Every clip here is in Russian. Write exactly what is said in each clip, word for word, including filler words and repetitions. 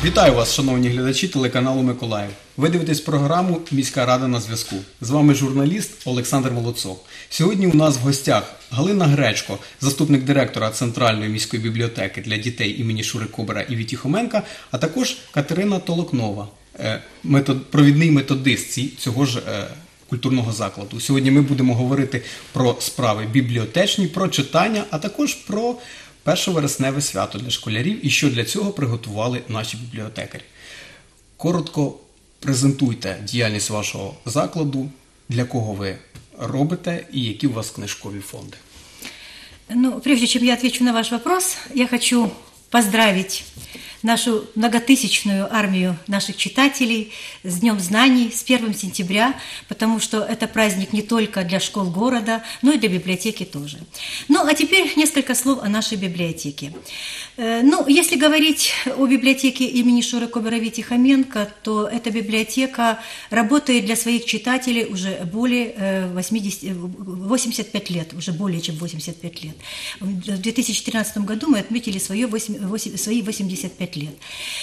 Вітаю вас, шановні глядачі телеканалу Миколаїв. Ви дивитесь програму «Міська рада на зв'язку». З вами журналіст Олександр Молодцов. Сьогодні у нас в гостях Галина Гречко, заступник директора Центральної міської бібліотеки для дітей імені Шури Кобера і Вітіхоменка, а також Катерина Толокнова, метод, провідний методист цього ж культурного закладу. Сьогодні ми будемо говорити про справи бібліотечні, про читання, а також про першовересневе свято для школярів і що для цього приготували наші бібліотекарі. Коротко презентуйте діяльність вашого закладу, для кого ви робите і які у вас книжкові фонди. Ну, прежде чем я отвечу на ваш вопрос, я хочу поздравить нашу многотысячную армию наших читателей с Днем знаний, с первым сентября, потому что это праздник не только для школ города, но и для библиотеки тоже. Ну, а теперь несколько слов о нашей библиотеке. Ну, если говорить о библиотеке имени Шуры Кобера Витихоменка, то эта библиотека работает для своих читателей уже более восьмидесяти, восемьдесят пять лет, уже более чем восемьдесят пять лет. В две тысячи тринадцатом году мы отметили свои восемьдесят пять лет.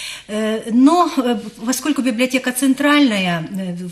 Но поскольку библиотека центральная,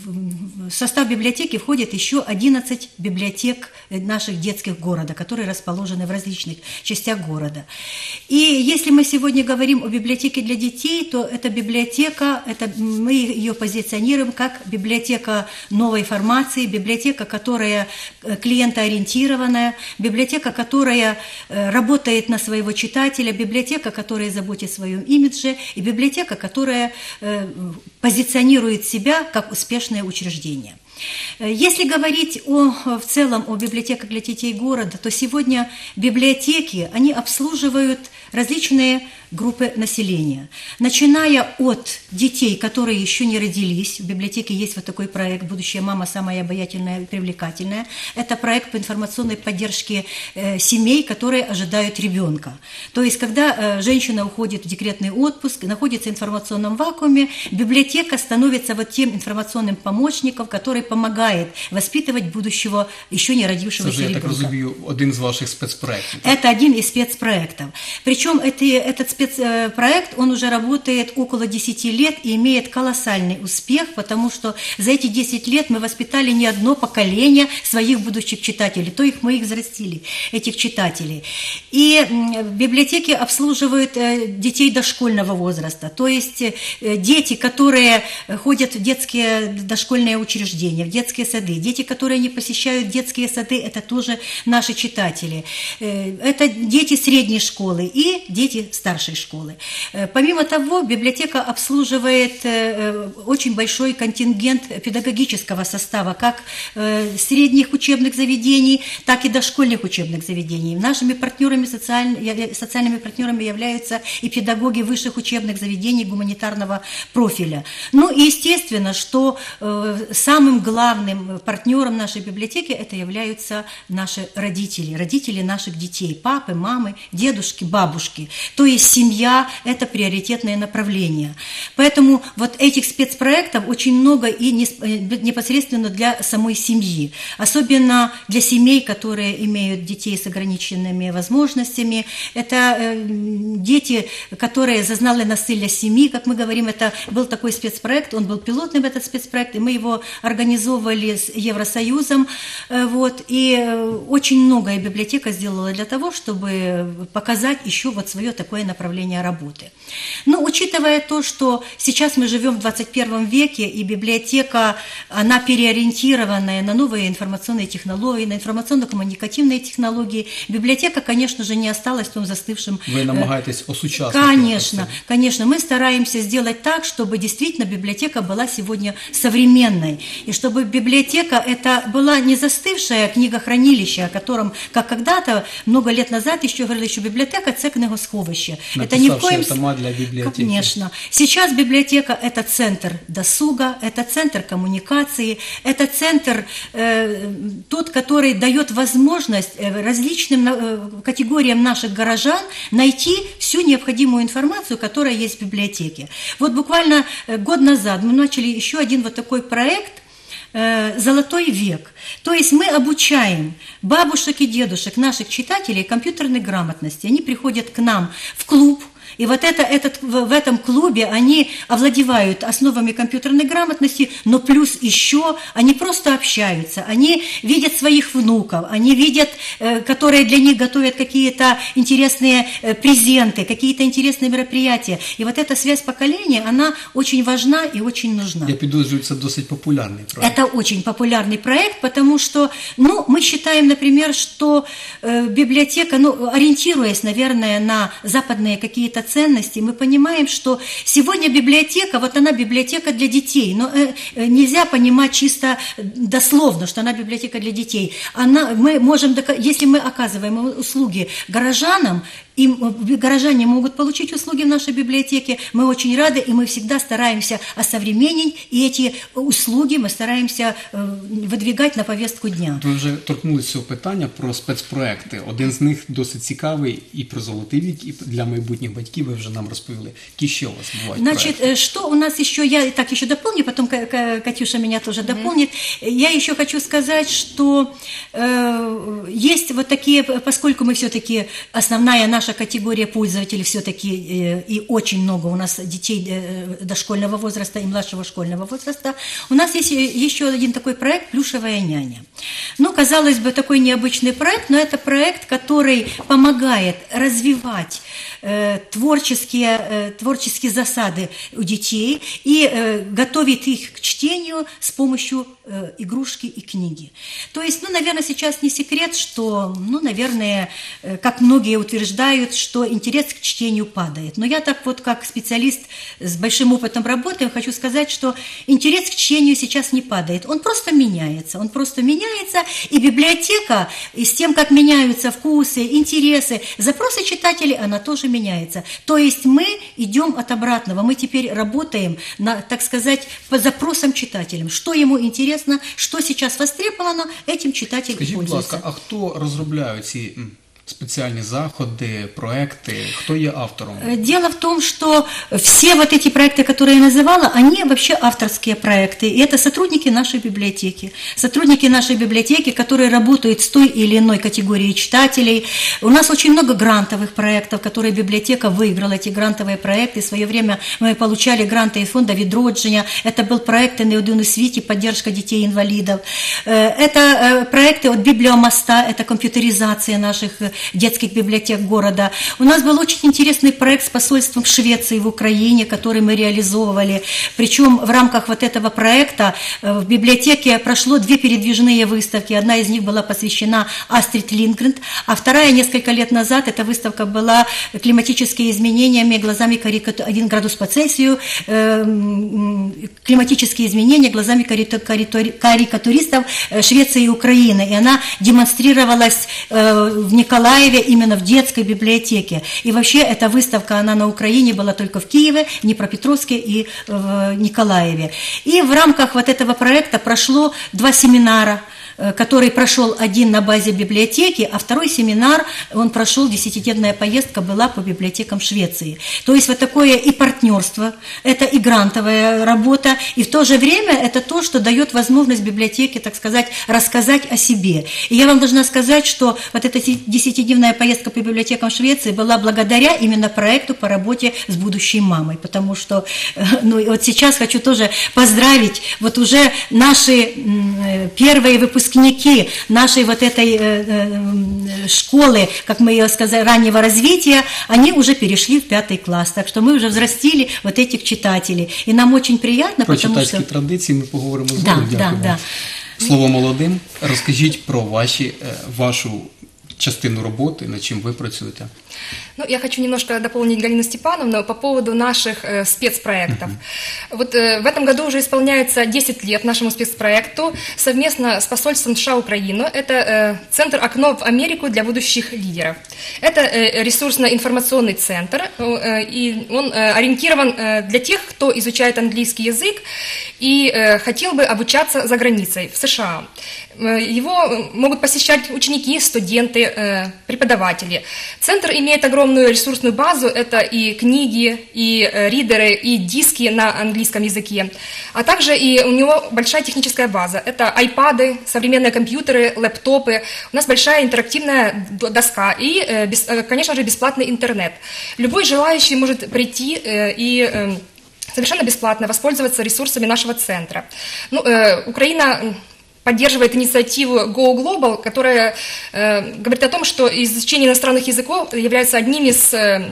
в состав библиотеки входит еще одиннадцать библиотек наших детских города, которые расположены в различных частях города. И если мы сегодня говорим о библиотеке для детей, то эта библиотека, это, мы ее позиционируем как библиотека новой формации, библиотека, которая клиентоориентированная, библиотека, которая работает на своего читателя, библиотека, которая заботится о своем имидже, и библиотека, которая э, позиционирует себя как успешное учреждение. Если говорить о, в целом о библиотеках для детей города, то сегодня библиотеки, они обслуживают различные группы населения. Начиная от детей, которые еще не родились, в библиотеке есть вот такой проект «Будущая мама самая обаятельная и привлекательная». Это проект по информационной поддержке э, семей, которые ожидают ребенка. То есть, когда э, женщина уходит в декретный отпуск, находится в информационном вакууме, библиотека становится вот тем информационным помощником, который помогает воспитывать будущего еще не родившегося ребенка. Это, я так разумею, один из ваших спецпроектов. Это один из спецпроектов. Причем это, этот спецпроект, он уже работает около десяти лет и имеет колоссальный успех, потому что за эти десять лет мы воспитали не одно поколение своих будущих читателей, то их мы их взрастили, этих читателей. И библиотеки обслуживают детей дошкольного возраста, то есть дети, которые ходят в детские дошкольные учреждения, в детские сады, дети, которые не посещают детские сады, это тоже наши читатели. Это дети средней школы и дети старшей школы. Помимо того, библиотека обслуживает очень большой контингент педагогического состава, как средних учебных заведений, так и дошкольных учебных заведений. Нашими партнерами, социальными, социальными партнерами являются и педагоги высших учебных заведений гуманитарного профиля. Ну и естественно, что самым главным партнером нашей библиотеки это являются наши родители, родители наших детей, папы, мамы, дедушки, бабушки. То есть семья – это приоритетное направление. Поэтому вот этих спецпроектов очень много и непосредственно для самой семьи. Особенно для семей, которые имеют детей с ограниченными возможностями. Это дети, которые зазнали насилие семьи, как мы говорим. Это был такой спецпроект, он был пилотным, этот спецпроект, и мы его организовывали с Евросоюзом. Вот, и очень многое библиотека сделала для того, чтобы показать еще вот свое такое направление работы. Но учитывая то, что сейчас мы живем в двадцать первом веке, и библиотека, она переориентированная на новые информационные технологии, на информационно-коммуникативные технологии, библиотека, конечно же, не осталась в том застывшем... Вы намагаетесь осучаствовать? Конечно, конечно. Мы стараемся сделать так, чтобы действительно библиотека была сегодня современной, и чтобы библиотека это была не застывшая книгохранилище, о котором, как когда-то, много лет назад еще говорили, что библиотека – это книгосховище. Это ни в коем случае. Конечно. Сейчас библиотека – это центр досуга, это центр коммуникации, это центр э, тот, который дает возможность различным э, категориям наших горожан найти всю необходимую информацию, которая есть в библиотеке. Вот буквально год назад мы начали еще один вот такой проект «Золотой век». То есть мы обучаем бабушек и дедушек, наших читателей компьютерной грамотности. Они приходят к нам в клуб, И вот это, этот, в, в этом клубе они овладевают основами компьютерной грамотности, но плюс еще они просто общаются, они видят своих внуков, они видят, э, которые для них готовят какие-то интересные э, презенты, какие-то интересные мероприятия. И вот эта связь поколения, она очень важна и очень нужна. Я підозрюю, це досить популярний проект. Это очень популярный проект, потому что, ну, мы считаем, например, что э, библиотека, ну, ориентируясь, наверное, на западные какие-то ценности, мы понимаем, что сегодня библиотека, вот она библиотека для детей, но э, э, нельзя понимать чисто дословно, что она библиотека для детей. Она, мы можем, если мы оказываем услуги горожанам, и горожане могут получить услуги в нашей библиотеке, мы очень рады, и мы всегда стараемся осовременить, и эти услуги мы стараемся выдвигать на повестку дня. Ви вже торкнулися цього питання про спецпроекти. Один з них досить цікавий і про «Золотий вік», і для майбутніх батьків ви вже нам розповіли. Які ще у вас бувають Значит, проекти? что у нас еще, я так еще дополню, потом Катюша меня тоже дополнит. Я еще хочу сказать, что э, есть вот такие, поскольку мы все-таки, основная наша категория пользователей все-таки, э, и очень много у нас детей э, дошкольного возраста и младшего школьного возраста, у нас есть еще один такой проект «Плюшевая няня». Ну, казалось бы, такой необычный проект, но это проект, который помогает развивать э, творческие, э, творческие засады у детей и э, готовит их к чтению с помощью э, игрушки и книги. То есть, ну, наверное, сейчас не секрет, что, ну, наверное, э, как многие утверждают, что интерес к чтению падает. Но я так вот, как специалист с большим опытом работы, хочу сказать, что интерес к чтению сейчас не падает. Он просто меняется. Он просто меняется, и библиотека, и с тем, как меняются вкусы, интересы, запросы читателей, она тоже меняется. То есть мы идем от обратного. Мы теперь работаем, на, так сказать, по запросам читателям. Что ему интересно, что сейчас востребовано, этим читатель Скажіть, будь пользуется. ласка, а хто розробляє ці м, спеціальні заходи, проекти? Хто є автором? Дело в том, что все вот эти проекты, которые я называла, они вообще авторские проекты. И это сотрудники нашей библиотеки. Сотрудники нашей библиотеки, которые работают с той или иной категорией читателей. У нас очень много грантовых проектов, которые библиотека выиграла, эти грантовые проекты. В свое время мы получали гранты из фонда «Відродження». Это был проект «Не один у світі», поддержка детей-инвалидов. Это проекты от «Библиомоста», это компьютеризация наших детских библиотек города. У нас был очень интересный проект с посольством Швеции в Украине, который мы реализовывали. Причем в рамках вот этого проекта в библиотеке прошло две передвижные выставки. Одна из них была посвящена Астрид Линдгрен, а вторая несколько лет назад, эта выставка была «Климатические изменения глазами карикатуристов», один градус по Цельсию, климатические изменения глазами карикатуристов Швеции и Украины. И она демонстрировалась в Николаеве, именно в детской библиотеке. И вообще эта выставка, она на Украине была только в Киеве, Днепропетровске и в Николаеве. И в рамках вот этого проекта прошло два семинара, который прошел один на базе библиотеки, а второй семинар, он прошел, десятидневная поездка была по библиотекам Швеции. То есть вот такое и партнерство, это и грантовая работа, и в то же время это то, что дает возможность библиотеке, так сказать, рассказать о себе. И я вам должна сказать, что вот эта десятидневная поездка по библиотекам Швеции была благодаря именно проекту по работе с будущей мамой, потому что, ну, вот сейчас хочу тоже поздравить вот уже наши первые выпускники нашей вот этой э, э, школы, как мы ее сказали, раннего развития, они уже перешли в пятый класс. Так что мы уже взрастили вот этих читателей. И нам очень приятно, Про потому читацькі что... традиції ми поговоримо Да, знову. да, Дякую. да. Слово молодим. Розкажіть про ваші, вашу частину роботи, над чим ви працюєте. Ну, я хочу немножко дополнить Галину Степановну по поводу наших э, спецпроектов. Uh-huh. Вот э, в этом году уже исполняется десять лет нашему спецпроекту совместно с посольством США Украину. Это э, Центр «Окно в Америку для будущих лидеров». Это э, ресурсно-информационный центр, э, и он э, ориентирован э, для тех, кто изучает английский язык и э, хотел бы обучаться за границей, в США. Его могут посещать ученики, студенты, э, преподаватели. Центр имеет огромную ресурсную базу, это и книги, и э, ридеры, и диски на английском языке, а также и у него большая техническая база. Это айпады, современные компьютеры, лэптопы, у нас большая интерактивная доска и, э, без, э, конечно же, бесплатный интернет. Любой желающий может прийти э, и... Э, совершенно бесплатно воспользоваться ресурсами нашего центра. Ну, э, Украина поддерживает инициативу Go Global, которая э, говорит о том, что изучение иностранных языков является одним из э,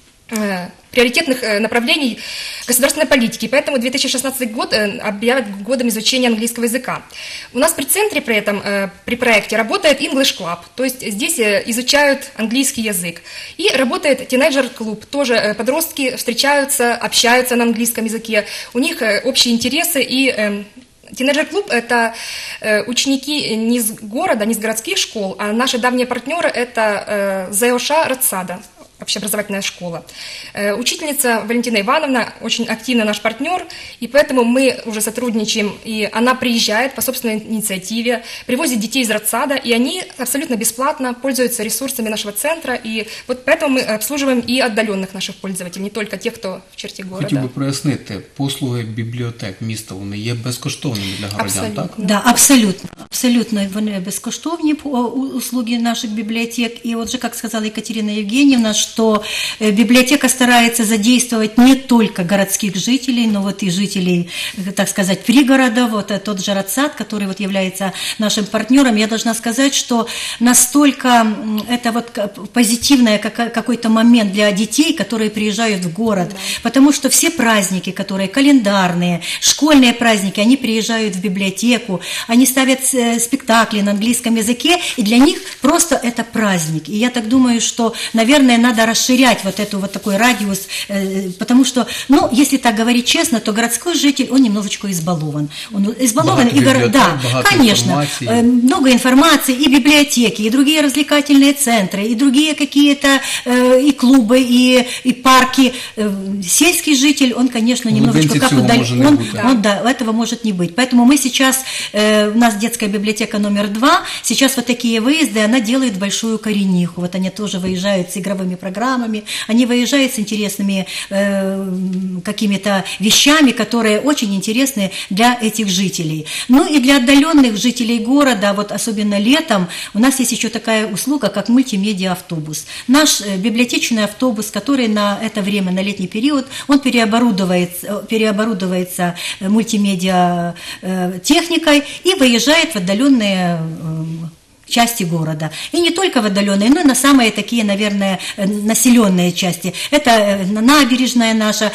э, приоритетных э, направлений государственной политики. Поэтому две тысячи шестнадцатый год э, объявят годом изучения английского языка. У нас при центре при этом, э, при проекте, работает English Club, то есть здесь э, изучают английский язык. И работает тинейджер-клуб, тоже э, подростки встречаются, общаются на английском языке, у них э, общие интересы и... Э, Тинейджер-клуб – это э, ученики не из города, не из городских школ, а наши давние партнеры – это э, ЗОШ «Радсада», общеобразовательная школа. Э, учительница Валентина Ивановна очень активно наш партнер, и поэтому мы уже сотрудничаем, и она приезжает по собственной инициативе, привозит детей из Радсада, и они абсолютно бесплатно пользуются ресурсами нашего центра, и вот поэтому мы обслуживаем и отдаленных наших пользователей, не только тех, хто в черті города. Хотів би прояснити, послуги бібліотек міста, вони є безкоштовними для городян, Абсолютно. так? Да, абсолютно. Абсолютно вони безкоштовні услуги наших библиотек. И вот же, как сказала Екатерина Евгеньевна, что библиотека старается задействовать не только городских жителей, но вот и жителей, так сказать, пригорода. Вот тот же Радсад, который вот является нашим партнером. Я должна сказать, что настолько это вот позитивный какой-то момент для детей, которые приезжают в город. Да. Потому что все праздники, которые календарные, школьные праздники, они приезжают в библиотеку, они ставят спектакли на английском языке, и для них просто это праздник. И я так думаю, что, наверное, надо расширять вот эту вот такой радиус, потому что, ну, если так говорить честно, то городской житель, он немножечко избалован. Он избалован, и горо... да, конечно, информации. Много информации, и библиотеки, и другие развлекательные центры, и другие какие-то э, и клубы, и, и парки. Сельский житель, он, конечно, немножечко как удален, он, да. он, да, этого может не быть. Поэтому мы сейчас, э, у нас детская библиотека номер два, сейчас вот такие выезды, она делает большую корениху. Вот они тоже выезжают с игровыми программами, они выезжают с интересными э, какими-то вещами, которые очень интересны для этих жителей. Ну и для отдаленных жителей города, вот особенно летом, у нас есть еще такая услуга, как мультимедиа-автобус. Наш э, библиотечный автобус, который на это время, на летний период, он переоборудовывается, переоборудовывается мультимедиа э, техникой и выезжает в отдаленные э, части города. И не только в отдаленные, но и на самые такие, наверное, населенные части. Это набережная наша,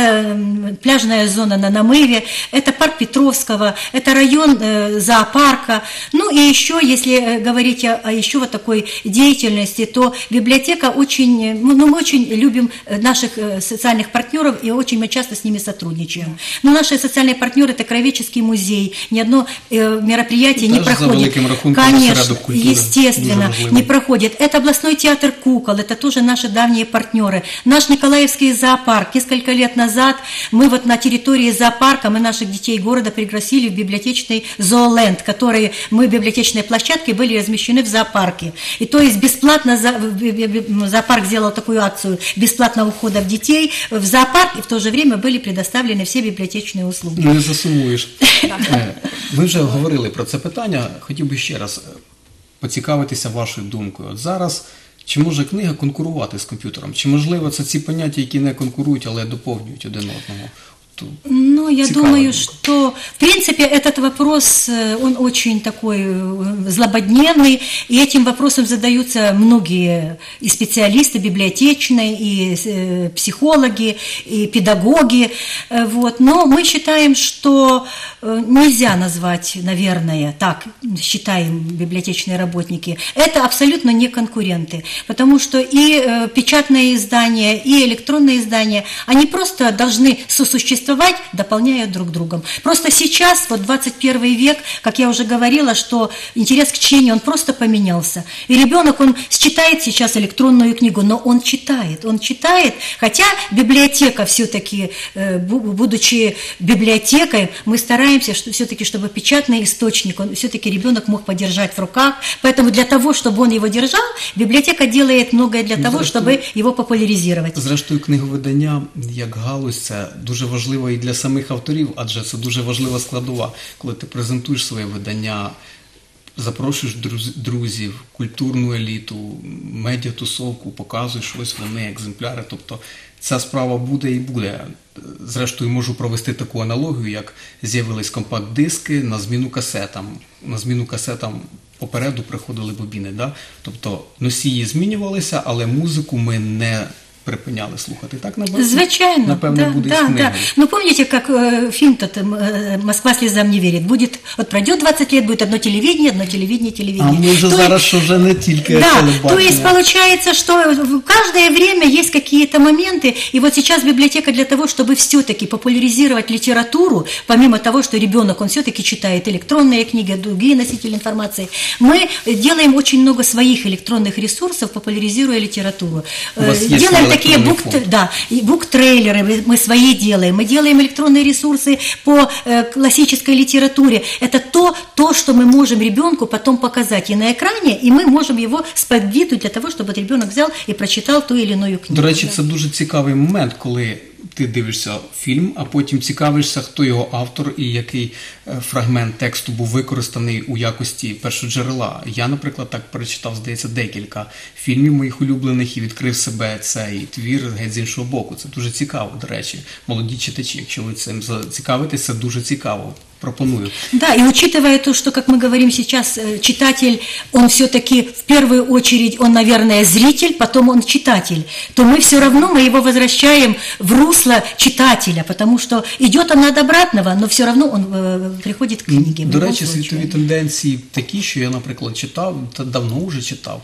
это пляжная зона на Намыве, это парк Петровского, это район э, зоопарка. Ну и еще, если говорить о, о еще вот такой деятельности, то библиотека очень, ну, мы очень любим наших социальных партнеров и очень мы часто с ними сотрудничаем. Но наши социальные партнеры – это Краеведческий музей, ни одно э, мероприятие не проходит. Конечно. Культура. Естественно, не проходит. Это областной театр кукол, это тоже наши давние партнеры. Наш Николаевский зоопарк. Несколько лет назад мы вот на территории зоопарка, мы наших детей города пригласили в библиотечный зооленд, который мы, библиотечные площадки, были размещены в зоопарке. И то есть бесплатно, зоопарк сделал такую акцию бесплатного входа в детей в зоопарк, и в то же время были предоставлены все библиотечные услуги. Ну, не засумуєш. Ви вже говорили про це питання, хотів би ще раз поцікавитися вашою думкою. От зараз, чи може книга конкурувати з комп'ютером? Чи можливо це ці поняття, які не конкурують, але доповнюють один одного? Ну, я думаю, что, в принципе, этот вопрос, он очень такой злободневный, и этим вопросом задаются многие и специалисты библиотечные, и психологи, и педагоги, вот. Но мы считаем, что нельзя назвать, наверное, так считаем библиотечные работники, это абсолютно не конкуренты, потому что и печатные издания, и электронные издания, они просто должны сосуществовать существовать, дополняют друг другом. Просто сейчас, вот двадцать первый век, как я уже говорила, что интерес к чтению, он просто поменялся. И ребенок, он читает сейчас электронную книгу, но он читает, он читает, хотя библиотека все-таки, будучи библиотекой, мы стараемся что, все-таки, чтобы печатный источник, он все-таки ребенок мог подержать в руках, поэтому для того, чтобы он его держал, библиотека делает многое для того, щоб його популяризувати. Зрештою, книговидання як галузь – це дуже важливо і для самих авторів, адже це дуже важлива складова. Коли ти презентуєш своє видання, запрошуєш друзів, культурну еліту, медіатусовку, показуєш ось вони, екземпляри. Тобто ця справа буде і буде. Зрештою, можу провести таку аналогію, як з'явились компакт-диски на зміну касетам. На зміну касетам попереду приходили бобіни, да? Тобто носії змінювалися, але музику ми не припиняли слухати. Так, напевно, Звичайно, напевно да, буде да, і з книгою. Да. Ну, помните, как э, фильм тот э, «Москва слезам не верит». Будет, вот пройдет двадцать лет, будет одно телевидение, одно телевидение, телевидение. А ми вже то зараз, що вже не тільки да, телебачення. то есть получается, что в каждое время есть какие-то моменты, и вот сейчас библиотека для того, чтобы все-таки популяризировать литературу, помимо того, что ребенок, он все-таки читает электронные книги, другие носители информации, мы делаем очень много своих электронных ресурсов, популяризируя литературу. Делаем такие бук, да, бук-трейлеры мы свои делаем, мы делаем электронные ресурсы по э, классической литературе. Это то, то, что мы можем ребенку потом показать и на экране, и мы можем его сподвигнуть для того, чтобы ребенок взял и прочитал ту или иную книгу. До речі, це дуже цікавий момент, коли ти дивишся фільм, а потім цікавишся, хто його автор і який фрагмент тексту був використаний у якості першоджерела. Я, наприклад, так перечитав, здається, декілька фільмів моїх улюблених і відкрив себе цей твір геть з іншого боку. Це дуже цікаво, до речі. Молоді читачі, якщо ви цим зацікавитесь, це дуже цікаво. Пропоную. Да, и учитывая то, что, как мы говорим сейчас, читатель, он все-таки в первую очередь, он, наверное, зритель, потом он читатель, то мы все равно, мы его возвращаем в русло читателя, потому что идет он от обратного, но все равно он э, приходит к книге. До речі, світові тенденції такі, що я, наприклад, читав, та давно вже читав,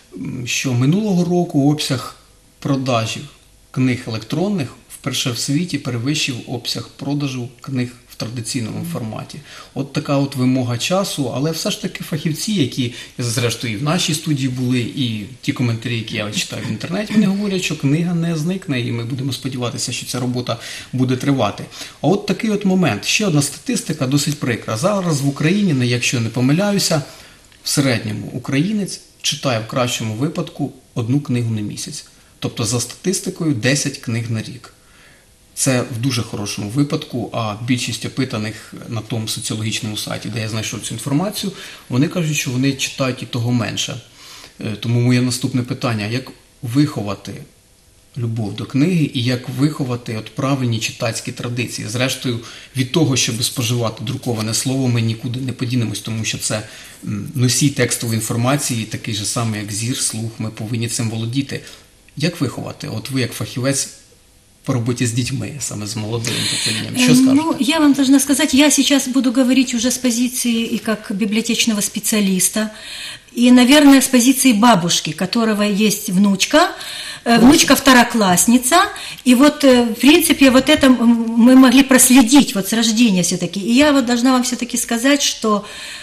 що минулого року обсяг продажів книг електронних вперше в світі перевищив обсяг продажу книг в традиційному форматі. От така от вимога часу, але все ж таки фахівці, які, зрештою, і в нашій студії були, і ті коментарі, які я читаю в інтернеті, вони говорять, що книга не зникне, і ми будемо сподіватися, що ця робота буде тривати. А от такий от момент. Ще одна статистика досить прикра. Зараз в Україні, якщо не помиляюся, в середньому українець читає в кращому випадку одну книгу на місяць. Тобто, за статистикою, десять книг на рік. Це в дуже хорошому випадку, а більшість опитаних на тому соціологічному сайті, де я знайшов цю інформацію, вони кажуть, що вони читають і того менше. Тому моє наступне питання, як виховати любов до книги і як виховати от правильні читацькі традиції? Зрештою, від того, щоб споживати друковане слово, ми нікуди не подінемось, тому що це носій текстової інформації, такий же самий, як зір, слух, ми повинні цим володіти. Як виховати? От ви, як фахівець, по работе с детьми, самое с молодым поколением. Что скажете? Ну, я вам должна сказать, я сейчас буду говорить уже с позиции и как библиотечного специалиста, и, наверное, с позиции бабушки, которого есть внучка, внучка второклассница, и вот, в принципе, вот это мы могли проследить вот с рождения все-таки. И я вот должна вам все-таки сказать, что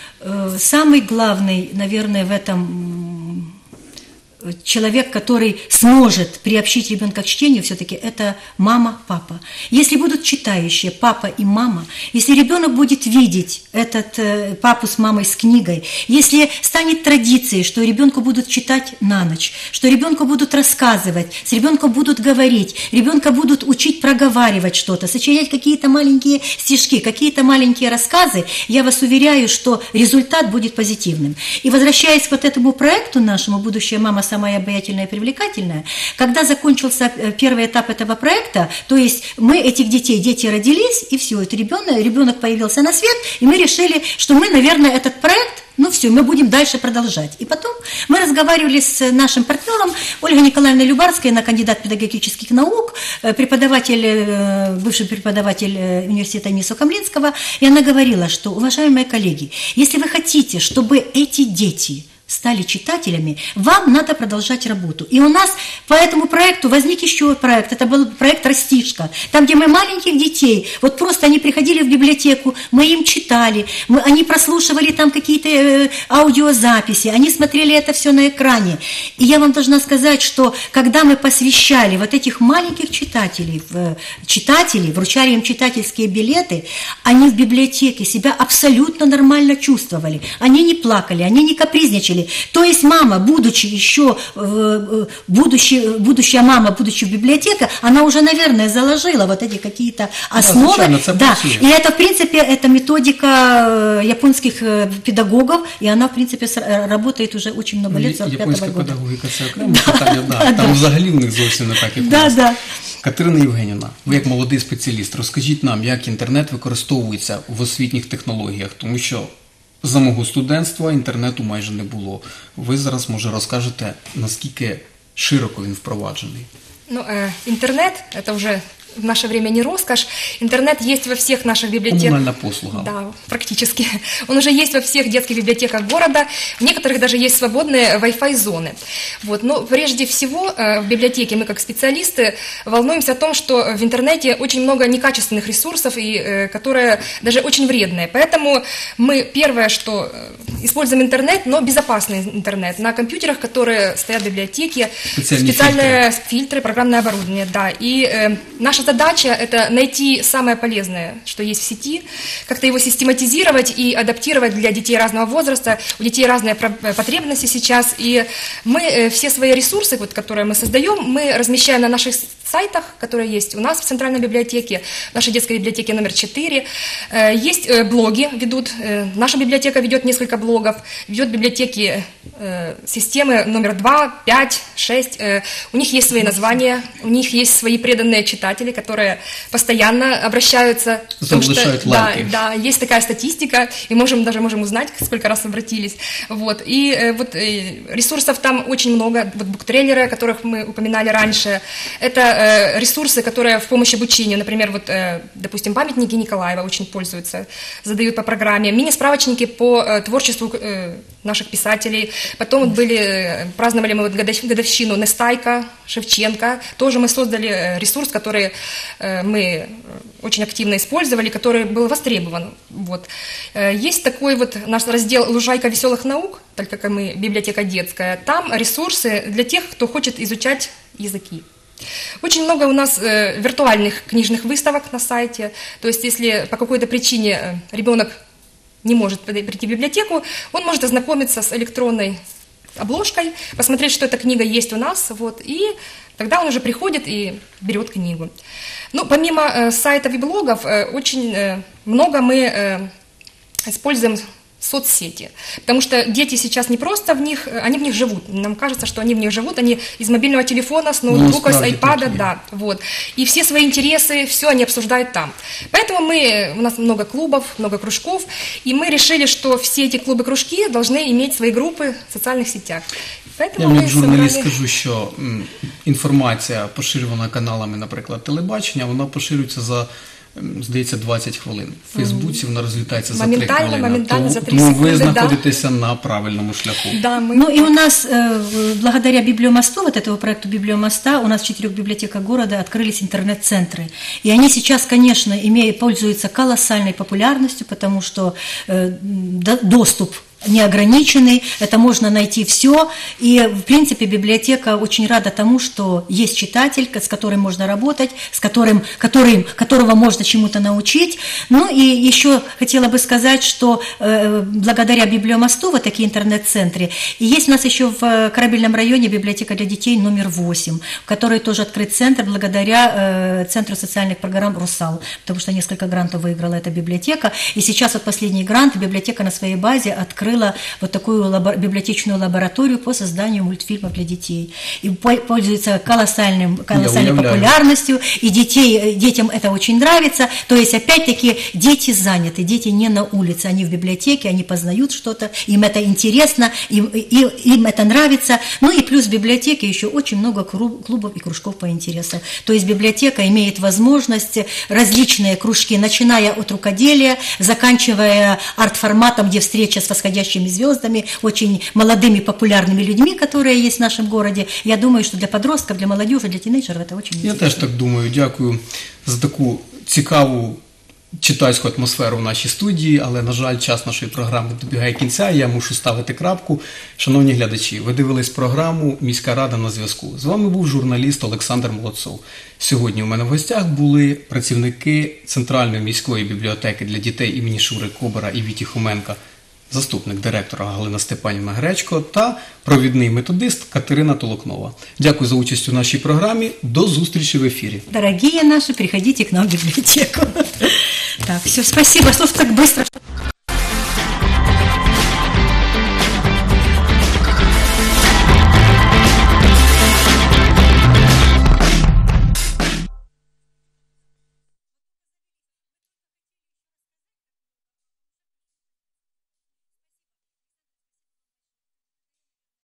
самый главный, наверное, в этом человек, который сможет приобщить ребенка к чтению, все-таки это мама, папа. Если будут читающие папа и мама, если ребенок будет видеть этот э, папу с мамой с книгой, если станет традицией, что ребенку будут читать на ночь, что ребенку будут рассказывать, с ребенком будут говорить, ребенка будут учить проговаривать что-то, сочинять какие-то маленькие стишки, какие-то маленькие рассказы, я вас уверяю, что результат будет позитивным. И возвращаясь к вот этому проекту нашему «Будущая мама самая обаятельная и привлекательная», когда закончился первый этап этого проекта, то есть мы этих детей, дети родились, и все, это ребенок, ребенок появился на свет, и мы решили, что мы, наверное, этот проект, ну все, мы будем дальше продолжать. И потом мы разговаривали с нашим партнером Ольгой Николаевной Любарской, она кандидат педагогических наук, преподаватель, бывший преподаватель университета имени Сухомлинского, и она говорила, что, уважаемые коллеги, если вы хотите, чтобы эти дети стали читателями, вам надо продолжать работу. И у нас по этому проекту возник еще проект. Это был проект «Растишка», там, где мы маленьких детей, вот просто они приходили в библиотеку, мы им читали, мы, они прослушивали там какие-то э, аудиозаписи, они смотрели это все на экране. И я вам должна сказать, что когда мы посвящали вот этих маленьких читателей, в, читателей, вручали им читательские билеты, они в библиотеке себя абсолютно нормально чувствовали. Они не плакали, они не капризничали. То есть мама, будучи еще, будущая, будущая мама, будучи в библиотеке, она уже, наверное, заложила вот эти какие-то основы. Да, да. И это, в принципе, это методика японских педагогов, и она, в принципе, работает уже очень много лет, сорок пятого года. Японська педагогіка – це окреме питання, да, да, там да. Взагалі в них зовсім не так, як у да, нас. Да. Катерина Євгенівна, ви як молодий спеціаліст, розкажіть нам, як інтернет використовується в освітніх технологіях, тому що за мого студентства інтернету майже не було. Ви зараз, може, розкажете, наскільки широко він впроваджений? Ну, э, интернет – это уже в наше время не роскошь. Интернет есть во всех наших библиотеках. Коммунальная послуга. Да, практически. Он уже есть во всех детских библиотеках города. В некоторых даже есть свободные Wi-Fi зоны. Вот. Но прежде всего в библиотеке мы, как специалисты, волнуемся о том, что в интернете очень много некачественных ресурсов, и, которые даже очень вредные. Поэтому мы первое, что используем интернет, но безопасный интернет. На компьютерах, которые стоят в библиотеке, специальные, специальные фильтры. фильтры, программное оборудование. Да. И э, наша задача – это найти самое полезное, что есть в сети, как-то его систематизировать и адаптировать для детей разного возраста. У детей разные потребности сейчас, и мы все свои ресурсы, вот, которые мы создаем, мы размещаем на наших сайтах, которые есть у нас в Центральной библиотеке, в нашей детской библиотеке номер четыре. Есть блоги, ведут, наша библиотека ведет несколько блогов, ведет библиотеки системы номер два, пять, шесть. У них есть свои названия, у них есть свои преданные читатели, которые постоянно обращаются. Залишают лайки. Да, да, есть такая статистика, и можем даже можем узнать, сколько раз обратились. Вот. И э, вот э, ресурсов там очень много. Вот буктрейлеры, о которых мы упоминали раньше, это э, ресурсы, которые в помощь обучению, например, вот, э, допустим, памятники Николаева очень пользуются, задают по программе, мини-справочники по э, творчеству э, наших писателей. Потом вот были, э, праздновали мы вот годовщину Нестайка, Шевченко. Тоже мы создали ресурс, который э, мы очень активно использовали, который был востребован. Вот. Есть такой вот наш раздел «Лужайка веселых наук», только как мы, библиотека детская. Там ресурсы для тех, кто хочет изучать языки. Очень много у нас э, виртуальных книжных выставок на сайте. То есть, если по какой-то причине ребенок не может прийти в библиотеку, он может ознакомиться с электронной обложкой, посмотреть, что эта книга есть у нас, вот, и тогда он уже приходит и берет книгу. Ну, помимо э, сайтов и блогов, э, очень э, много мы э, используем соцсети, потому что дети сейчас не просто в них, они в них живут. Нам кажется, что они в них живут, они из мобильного телефона, с ноутбука, с айпада, да, вот. И все свои интересы, все они обсуждают там. Поэтому мы, у нас много клубов, много кружков, и мы решили, что все эти клубы-кружки должны иметь свои группы в социальных сетях. Поэтому я як журналіст скажу, що м, інформація, поширювана каналами, наприклад, телебачення, вона поширюється за, здається, двадцять хвилин. В Фейсбуці вона розлітається за три хвилини. Моментально, за три Тому секунди, ви да. знаходитеся на правильному шляху. Да, мы... Ну и у нас, благодаря Библиомосту, вот этого проекту Библиомоста, у нас в четырех библиотеках города открылись интернет-центры. И они сейчас, конечно, имеют, пользуются колоссальной популярностью, потому что э, доступ неограниченный, это можно найти все, и, в принципе, библиотека очень рада тому, что есть читатель, с которым можно работать, с которым, которым, которого можно чему-то научить. Ну и еще хотела бы сказать, что э, благодаря Библиомосту, вот такие интернет-центры, и есть у нас еще в Корабельном районе библиотека для детей номер восемь, в которой тоже открыт центр благодаря э, Центру социальных программ «Русал», потому что несколько грантов выиграла эта библиотека, и сейчас вот последний грант библиотека на своей базе открыла вот такую лабор- библиотечную лабораторию по созданию мультфильмов для детей. И пользуется колоссальным, колоссальной популярностью, и детей, детям это очень нравится. То есть, опять-таки, дети заняты, дети не на улице, они в библиотеке, они познают что-то, им это интересно, им, им, им это нравится. Ну и плюс в библиотеке еще очень много клубов и кружков по интересам. То есть, библиотека имеет возможность различные кружки, начиная от рукоделия, заканчивая арт-форматом, где встреча с восходящим восходящими звездами, очень молодыми популярными людьми, которые есть в нашем городе. Я думаю, что для подростков, для молодежи, для тинейджеров это очень Я интересно. теж так думаю. Дякую за таку цікаву читацьку атмосферу в нашій студії, але, на жаль, час нашої програми добігає кінця, і я мушу ставити крапку. Шановні глядачі, ви дивились програму «Міська рада на зв'язку». З вами був журналіст Олександр Молодцов. Сьогодні у мене в гостях були працівники Центральної міської бібліотеки для дітей імені Шури Кобара і Віті Хоменка, заступник директора Галина Степанівна Гречко та провідний методист Катерина Толокнова. Дякую за участь у нашій програмі. До зустрічі в ефірі. Дорогие наши, приходите к нам в библиотеку. Так, все, спасибо, что так быстро.